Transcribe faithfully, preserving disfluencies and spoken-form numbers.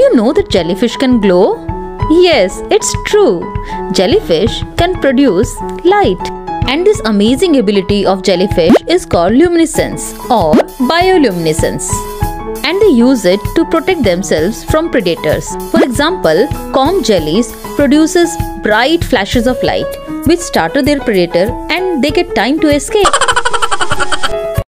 you know that jellyfish can glow? Yes, it's true. Jellyfish can produce light. And this amazing ability of jellyfish is called luminescence or bioluminescence. And they use it to protect themselves from predators. For example, comb jellies produces bright flashes of light which startle their predator and they get time to escape.